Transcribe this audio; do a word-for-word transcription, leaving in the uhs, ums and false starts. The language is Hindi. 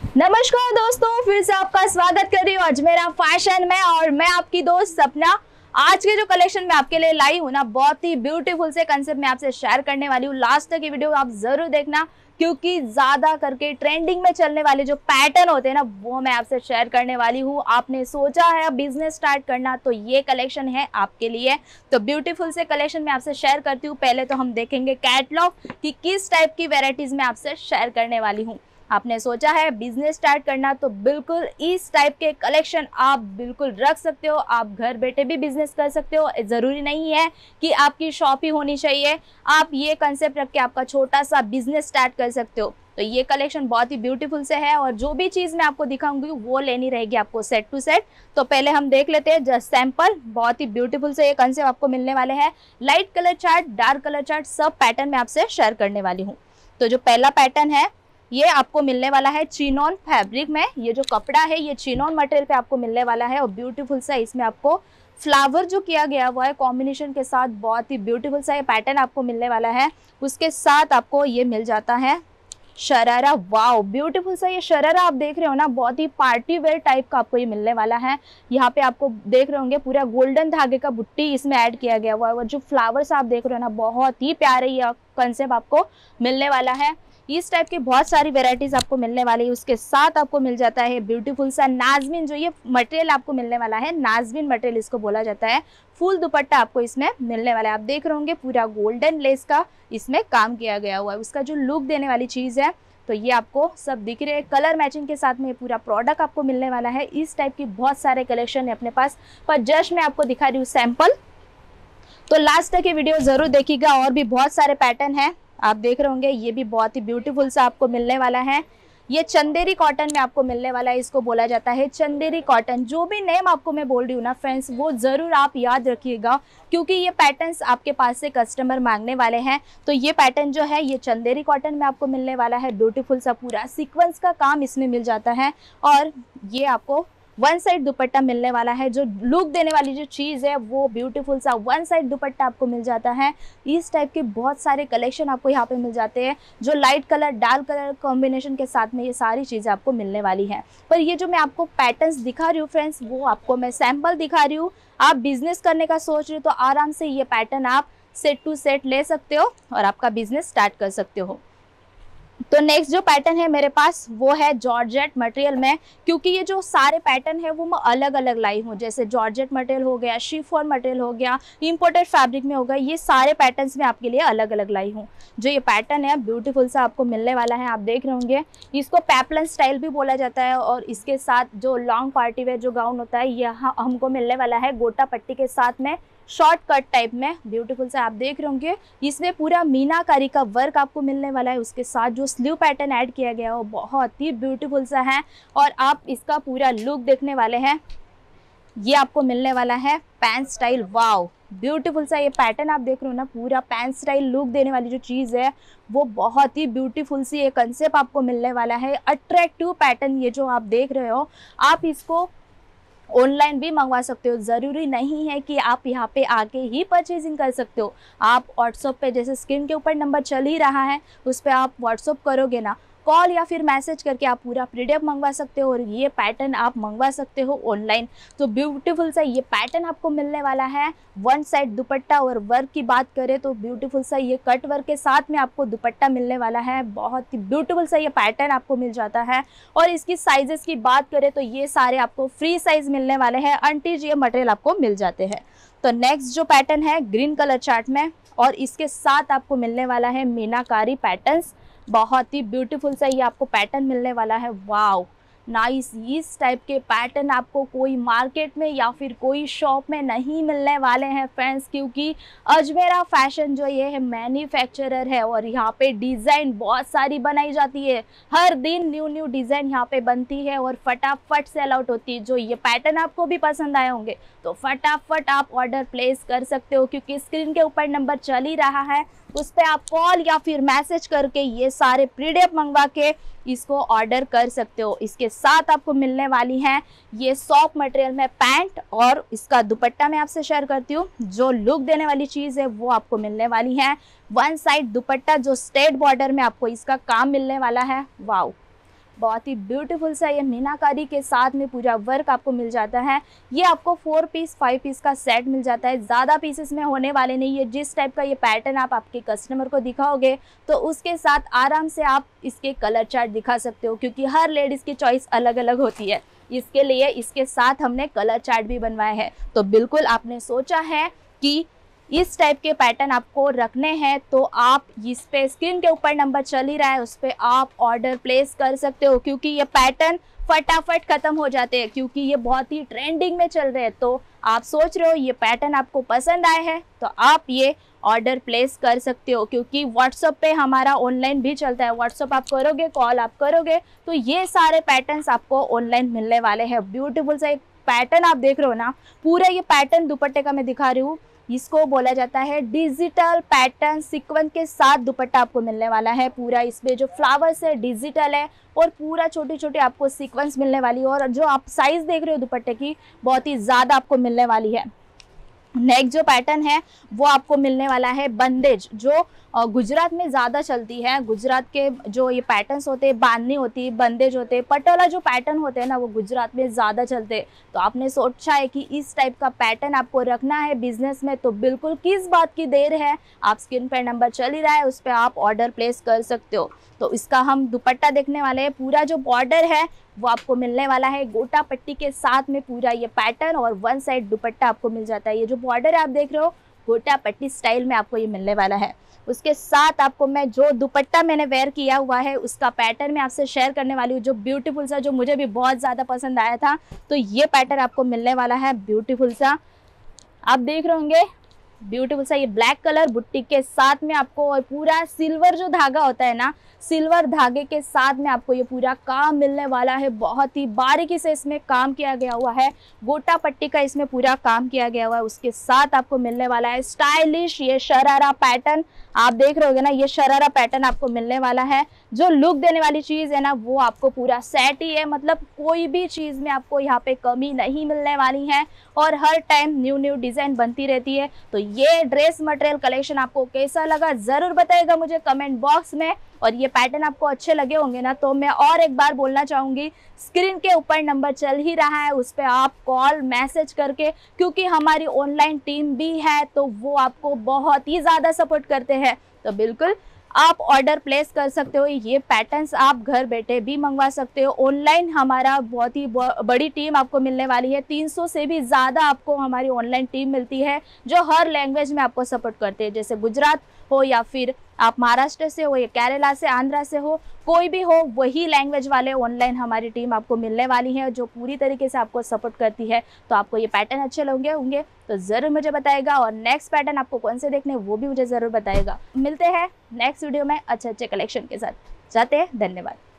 नमस्कार दोस्तों, फिर से आपका स्वागत कर रही हूँ अजमेरा फैशन में और मैं आपकी दोस्त सपना। आज के जो कलेक्शन मैं आपके लिए लाई हूँ ना, बहुत ही ब्यूटीफुल से कंसेप्ट में आपसे शेयर करने वाली हूँ। लास्ट तक ये वीडियो आप जरूर देखना, क्योंकि ज्यादा करके ट्रेंडिंग में चलने वाले जो पैटर्न होते हैं ना, वो मैं आपसे शेयर करने वाली हूँ। आपने सोचा है बिजनेस स्टार्ट करना, तो ये कलेक्शन है आपके लिए। तो ब्यूटीफुल से कलेक्शन मैं आपसे शेयर करती हूँ। पहले तो हम देखेंगे कैटलॉग कि किस टाइप की वेराइटीज में आपसे शेयर करने वाली हूँ। आपने सोचा है बिजनेस स्टार्ट करना, तो बिल्कुल इस टाइप के कलेक्शन आप बिल्कुल रख सकते हो। आप घर बैठे भी बिजनेस कर सकते हो, ज़रूरी नहीं है कि आपकी शॉप ही होनी चाहिए। आप ये कंसेप्ट रख के आपका छोटा सा बिजनेस स्टार्ट कर सकते हो। तो ये कलेक्शन बहुत ही ब्यूटीफुल से है और जो भी चीज़ मैं आपको दिखाऊंगी वो लेनी रहेगी आपको सेट टू सेट। तो पहले हम देख लेते हैं जस्ट सैंपल। बहुत ही ब्यूटीफुल से ये कंसेप्ट आपको मिलने वाले हैं। Light colour chart, dark colour chart, सब पैटर्न में आपसे शेयर करने वाली हूँ। तो जो पहला पैटर्न है ये आपको मिलने वाला है चिनॉन फैब्रिक में। ये जो कपड़ा है ये चिनॉन मटेरियल पे आपको मिलने वाला है और ब्यूटीफुल सा इसमें आपको फ्लावर जो किया गया हुआ है कॉम्बिनेशन के साथ, बहुत ही ब्यूटीफुल सा ये पैटर्न आपको मिलने वाला है। उसके साथ आपको ये मिल जाता है शरारा। वाओ, ब्यूटीफुल सा ये शरारा आप देख रहे हो ना, बहुत ही पार्टी वेयर टाइप का आपको ये मिलने वाला है। यहाँ पे आपको देख रहे होंगे पूरा गोल्डन धागे का बुट्टी इसमें ऐड किया गया हुआ है और जो फ्लावर्स आप देख रहे हो ना, बहुत ही प्यारे ये कंसेप्ट आपको मिलने वाला है। इस टाइप की बहुत सारी वेराइटीज आपको मिलने वाली है। उसके साथ आपको मिल जाता है ब्यूटीफुल सा नाजमीन, जो ये मटेरियल आपको मिलने वाला है नाजमीन मटेरियल इसको बोला जाता है। फुल दुपट्टा आपको इसमें मिलने वाला है। आप देख रहे होंगे पूरा गोल्डन लेस का इसमें काम किया गया हुआ है। उसका जो लुक देने वाली चीज है, तो ये आपको सब दिख रहे हैं। कलर मैचिंग के साथ में पूरा प्रोडक्ट आपको मिलने वाला है। इस टाइप की बहुत सारे कलेक्शन है अपने पास, पर जस्ट मैं आपको दिखा रही हूँ सैंपल। तो लास्ट तक ये वीडियो जरूर देखिएगा, और भी बहुत सारे पैटर्न है आप देख रहे होंगे। ये भी बहुत ही ब्यूटीफुल सा आपको मिलने वाला है। ये चंदेरी कॉटन में आपको मिलने वाला है, इसको बोला जाता है चंदेरी कॉटन। जो भी नेम आपको मैं बोल रही हूँ ना फ्रेंड्स, वो ज़रूर आप याद रखिएगा, क्योंकि ये पैटर्न्स आपके पास से कस्टमर मांगने वाले हैं। तो ये पैटर्न जो है ये चंदेरी कॉटन में आपको मिलने वाला है। ब्यूटीफुल सा पूरा सीक्वेंस का काम इसमें मिल जाता है और ये आपको वन साइड दुपट्टा मिलने वाला है। जो लुक देने वाली जो चीज़ है वो ब्यूटीफुल सा वन साइड दुपट्टा आपको मिल जाता है। इस टाइप के बहुत सारे कलेक्शन आपको यहाँ पे मिल जाते हैं, जो light colour dark colour combination के साथ में ये सारी चीज़ें आपको मिलने वाली हैं। पर ये जो मैं आपको पैटर्न्स दिखा रही हूँ फ्रेंड्स, वो आपको मैं सैम्पल दिखा रही हूँ। आप बिजनेस करने का सोच रहे हो तो आराम से ये पैटर्न आप सेट टू सेट ले सकते हो और आपका बिजनेस स्टार्ट कर सकते हो। तो नेक्स्ट जो पैटर्न है मेरे पास वो है जॉर्जेट मटेरियल में, क्योंकि ये जो सारे पैटर्न है वो मैं अलग अलग लाई हूँ। जैसे जॉर्जेट मटेरियल हो गया, शिफॉन मटेरियल हो गया, इंपोर्टेड फैब्रिक में हो गया, ये सारे पैटर्न्स में आपके लिए अलग अलग लाई हूँ। जो ये पैटर्न है ब्यूटीफुल सा आपको मिलने वाला है। आप देख रहे होंगे इसको पेपलन स्टाइल भी बोला जाता है। और इसके साथ जो लॉन्ग पार्टी वेयर जो गाउन होता है, यह हमको मिलने वाला है गोटा पट्टी के साथ में शॉर्ट कट टाइप में। ब्यूटीफुल से आप देख रहे होंगे इसमें पूरा मीनाकारी का वर्क आपको मिलने वाला है। उसके साथ जो स्लीव पैटर्न ऐड किया गया है वो बहुत ही ब्यूटीफुल सा है और आप इसका पूरा लुक देखने वाले हैं। ये आपको मिलने वाला है पैंट स्टाइल। वाओ, ब्यूटीफुल सा ये पैटर्न आप देख रहे हो ना, पूरा पैंट स्टाइल लुक देने वाली जो चीज़ है वो बहुत ही ब्यूटीफुल सी ये कंसेप्ट आपको मिलने वाला है। अट्रैक्टिव पैटर्न ये जो आप देख रहे हो, आप इसको ऑनलाइन भी मंगवा सकते हो। ज़रूरी नहीं है कि आप यहाँ पे आके ही परचेजिंग कर सकते हो। आप व्हाट्सएप पे, जैसे स्क्रीन के ऊपर नंबर चल ही रहा है, उस पर आप व्हाट्सएप करोगे ना, कॉल या फिर मैसेज करके आप पूरा पीडीएफ मंगवा सकते हो और ये पैटर्न आप मंगवा सकते हो ऑनलाइन। तो ब्यूटीफुल सा ये पैटर्न आपको मिलने वाला है। वन साइड दुपट्टा और वर्क की बात करें तो ब्यूटीफुल सा ये कट वर्क के साथ में आपको दुपट्टा मिलने वाला है। बहुत ही ब्यूटीफुल सा ये पैटर्न आपको मिल जाता है। और इसकी साइजेस की बात करें तो ये सारे आपको फ्री साइज मिलने वाले हैं, अनटिज ये मटेरियल आपको मिल जाते हैं। तो नेक्स्ट जो पैटर्न है ग्रीन कलर चार्ट में, और इसके साथ आपको मिलने वाला है मीनाकारी पैटर्न्स। बहुत ही ब्यूटीफुल सा ये आपको पैटर्न मिलने वाला है। Wow, nice. इस टाइप के पैटर्न आपको कोई मार्केट में या फिर कोई शॉप में नहीं मिलने वाले हैं फ्रेंड्स, क्योंकि अजमेरा फैशन जो ये है मैन्युफैक्चरर है और यहाँ पे डिज़ाइन बहुत सारी बनाई जाती है। हर दिन न्यू न्यू डिज़ाइन यहाँ पे बनती है और फटाफट सेल आउट होती है। जो ये पैटर्न आपको भी पसंद आए होंगे तो फटाफट आप ऑर्डर प्लेस कर सकते हो, क्योंकि स्क्रीन के ऊपर नंबर चल ही रहा है, उस पर आप कॉल या फिर मैसेज करके ये सारे पीडीएफ मंगवा के इसको ऑर्डर कर सकते हो। इसके साथ आपको मिलने वाली हैं ये सॉफ्ट मटेरियल में पैंट, और इसका दुपट्टा मैं आपसे शेयर करती हूँ। जो लुक देने वाली चीज़ है वो आपको मिलने वाली है वन साइड दुपट्टा, जो स्ट्रेट बॉर्डर में आपको इसका काम मिलने वाला है। वाओ, बहुत ही ब्यूटीफुल सा ये मीनाकारी के साथ में पूरा वर्क आपको मिल जाता है। ये आपको फोर पीस फाइव पीस का सेट मिल जाता है, ज़्यादा पीसेस में होने वाले नहीं है। जिस टाइप का ये पैटर्न आप आपके कस्टमर को दिखाओगे तो उसके साथ आराम से आप इसके कलर चार्ट दिखा सकते हो, क्योंकि हर लेडीज़ की चॉइस अलग अलग होती है। इसके लिए इसके साथ हमने कलर चार्ट भी बनवाए हैं। तो बिल्कुल आपने सोचा है कि इस टाइप के पैटर्न आपको रखने हैं तो आप इस पे स्क्रीन के ऊपर नंबर चल ही रहा है, उस पर आप ऑर्डर प्लेस कर सकते हो, क्योंकि ये पैटर्न फटाफट ख़त्म हो जाते हैं, क्योंकि ये बहुत ही ट्रेंडिंग में चल रहे हैं। तो आप सोच रहे हो ये पैटर्न आपको पसंद आए हैं तो आप ये ऑर्डर प्लेस कर सकते हो, क्योंकि व्हाट्सअप पे हमारा ऑनलाइन भी चलता है। व्हाट्सअप आप करोगे, कॉल आप करोगे तो ये सारे पैटर्न्स आपको ऑनलाइन मिलने वाले हैं। ब्यूटीफुल सा एक पैटर्न आप देख रहे हो ना, पूरा ये पैटर्न दुपट्टे का मैं दिखा रही हूँ, इसको बोला जाता है डिजिटल पैटर्न। सीक्वेंस के साथ दुपट्टा आपको मिलने वाला है। पूरा इसमें जो फ्लावर्स है डिजिटल है और पूरा छोटे छोटे आपको सीक्वेंस मिलने वाली है। और जो आप साइज देख रहे हो दुपट्टे की, बहुत ही ज़्यादा आपको मिलने वाली है। नेक्स्ट जो पैटर्न है वो आपको मिलने वाला है बंदेज, जो गुजरात में ज़्यादा चलती है। गुजरात के जो ये पैटर्न्स होते हैं, बांधनी होती है, बंदेज होते हैं, पटोला जो पैटर्न होते हैं ना, वो गुजरात में ज़्यादा चलते हैं। तो आपने सोचा है कि इस टाइप का पैटर्न आपको रखना है बिजनेस में, तो बिल्कुल किस बात की देर है, आप स्क्रीन पर नंबर चल ही रहा है, उस पर आप ऑर्डर प्लेस कर सकते हो। तो इसका हम दुपट्टा देखने वाले हैं। पूरा जो बॉर्डर है वो आपको मिलने वाला है गोटा पट्टी के साथ में, पूरा ये पैटर्न और वन साइड दुपट्टा आपको मिल जाता है। ये जो बॉर्डर है आप देख रहे हो, गोटा पट्टी स्टाइल में आपको ये मिलने वाला है। उसके साथ आपको मैं जो दुपट्टा मैंने वेयर किया हुआ है उसका पैटर्न मैं आपसे शेयर करने वाली हूँ, जो ब्यूटीफुल सा, जो मुझे भी बहुत ज़्यादा पसंद आया था। तो ये पैटर्न आपको मिलने वाला है ब्यूटीफुल सा, आप देख रहे होंगे ब्यूटीफुल सा। ये ब्लैक कलर बुट्टी के साथ में आपको और पूरा सिल्वर जो धागा होता है ना, सिल्वर धागे के साथ में आपको ये पूरा काम मिलने वाला है। बहुत ही बारीकी से इसमें काम किया गया हुआ है, गोटा पट्टी का इसमें पूरा काम किया गया हुआ है। उसके साथ आपको मिलने वाला है स्टाइलिश ये शरारा पैटर्न। आप देख रहे होगे ना, ये शरारा पैटर्न आपको मिलने वाला है। जो लुक देने वाली चीज़ है ना, वो आपको पूरा सेट ही है, मतलब कोई भी चीज़ में आपको यहाँ पे कमी नहीं मिलने वाली है और हर टाइम न्यू न्यू डिज़ाइन बनती रहती है। तो ये ड्रेस मटेरियल कलेक्शन आपको कैसा लगा ज़रूर बताइएगा मुझे कमेंट बॉक्स में। और ये पैटर्न आपको अच्छे लगे होंगे ना, तो मैं और एक बार बोलना चाहूँगी, स्क्रीन के ऊपर नंबर चल ही रहा है, उस पर आप कॉल मैसेज करके, क्योंकि हमारी ऑनलाइन टीम भी है तो वो आपको बहुत ही ज़्यादा सपोर्ट करते हैं। तो बिल्कुल आप ऑर्डर प्लेस कर सकते हो। ये पैटर्न्स आप घर बैठे भी मंगवा सकते हो। ऑनलाइन हमारा बहुत ही बड़ी टीम आपको मिलने वाली है, तीन सौ से भी ज़्यादा आपको हमारी ऑनलाइन टीम मिलती है, जो हर लैंग्वेज में आपको सपोर्ट करते हैं। जैसे गुजरात हो या फिर आप महाराष्ट्र से हो या केरला से, आंध्रा से हो, कोई भी हो, वही लैंग्वेज वाले ऑनलाइन हमारी टीम आपको मिलने वाली है, जो पूरी तरीके से आपको सपोर्ट करती है। तो आपको ये पैटर्न अच्छे लगे होंगे तो ज़रूर मुझे बताएगा, और नेक्स्ट पैटर्न आपको कौन से देखने वो भी मुझे ज़रूर बताएगा। मिलते हैं नेक्स्ट वीडियो में अच्छे अच्छे कलेक्शन के साथ। जाते हैं, धन्यवाद।